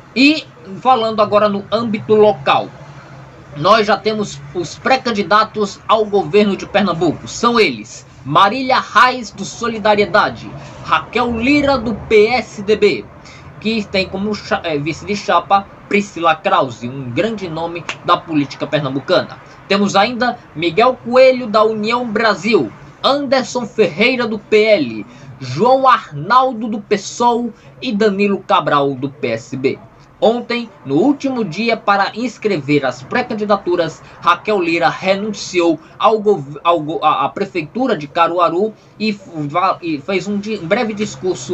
E falando agora no âmbito local, nós já temos os pré-candidatos ao governo de Pernambuco. São eles: Marília Reis, do Solidariedade; Raquel Lira, do PSDB, que tem como vice de chapa Priscila Krause, um grande nome da política pernambucana. Temos ainda Miguel Coelho, da União Brasil; Anderson Ferreira, do PL; João Arnaldo, do PSOL; e Danilo Cabral, do PSB. Ontem, no último dia para inscrever as pré-candidaturas, Raquel Lira renunciou à prefeitura de Caruaru e fez um breve discurso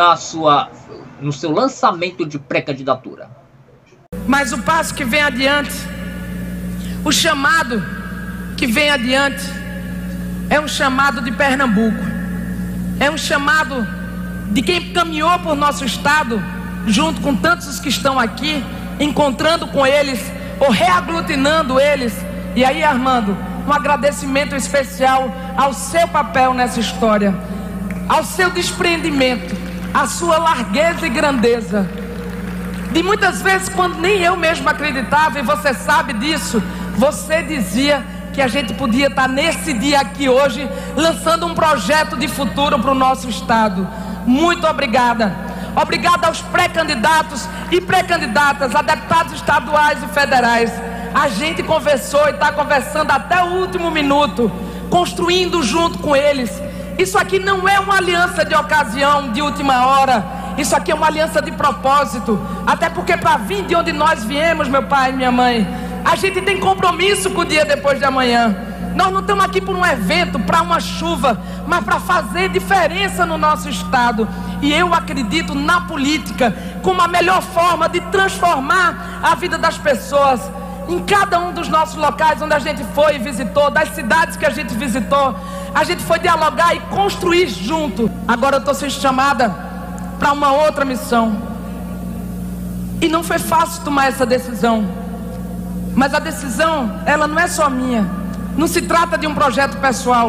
no seu lançamento de pré-candidatura. Mas o passo que vem adiante, o chamado que vem adiante, é um chamado de Pernambuco, é um chamado de quem caminhou por nosso estado, junto com tantos os que estão aqui, encontrando com eles ou reaglutinando eles. E aí, Armando, um agradecimento especial ao seu papel nessa história, ao seu desprendimento, à sua largueza e grandeza. De muitas vezes, quando nem eu mesmo acreditava, e você sabe disso, você dizia que a gente podia estar nesse dia aqui hoje, lançando um projeto de futuro para o nosso estado. Muito obrigada. Obrigado aos pré-candidatos e pré-candidatas, a deputados estaduais e federais. A gente conversou e está conversando até o último minuto, construindo junto com eles. Isso aqui não é uma aliança de ocasião, de última hora. Isso aqui é uma aliança de propósito. Até porque para vir de onde nós viemos, meu pai e minha mãe, a gente tem compromisso com o dia depois de amanhã. Nós não estamos aqui por um evento, para uma chuva, mas para fazer diferença no nosso estado. E eu acredito na política como a melhor forma de transformar a vida das pessoas. Em cada um dos nossos locais onde a gente foi e visitou, das cidades que a gente visitou, a gente foi dialogar e construir junto. Agora eu estou sendo chamada para uma outra missão. E não foi fácil tomar essa decisão. Mas a decisão, ela não é só minha. Não se trata de um projeto pessoal.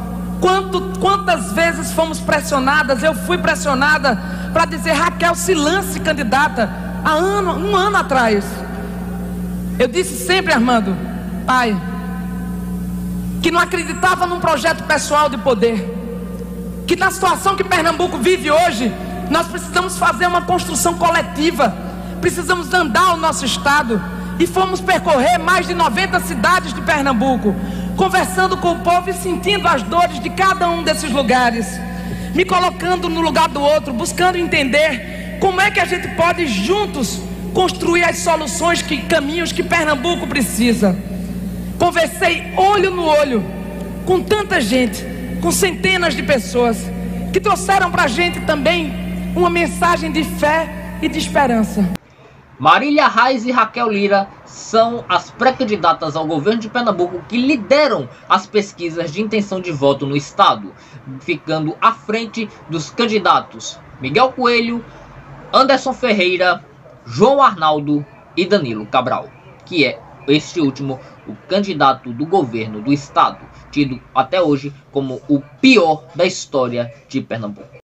Quantas vezes fomos pressionadas? Eu fui pressionada para dizer: Raquel, se lance candidata. Há um ano atrás. Eu disse sempre, Armando, pai, que não acreditava num projeto pessoal de poder. Que na situação que Pernambuco vive hoje, nós precisamos fazer uma construção coletiva. Precisamos andar o nosso estado. E fomos percorrer mais de 90 cidades de Pernambuco, conversando com o povo e sentindo as dores de cada um desses lugares, me colocando no lugar do outro, buscando entender como é que a gente pode juntos construir as soluções, caminhos que Pernambuco precisa. Conversei olho no olho com tanta gente, com centenas de pessoas que trouxeram para a gente também uma mensagem de fé e de esperança. Marília Reis e Raquel Lira são as pré-candidatas ao governo de Pernambuco que lideram as pesquisas de intenção de voto no estado, ficando à frente dos candidatos Miguel Coelho, Anderson Ferreira, João Arnaldo e Danilo Cabral, que é este último o candidato do governo do estado, tido até hoje como o pior da história de Pernambuco.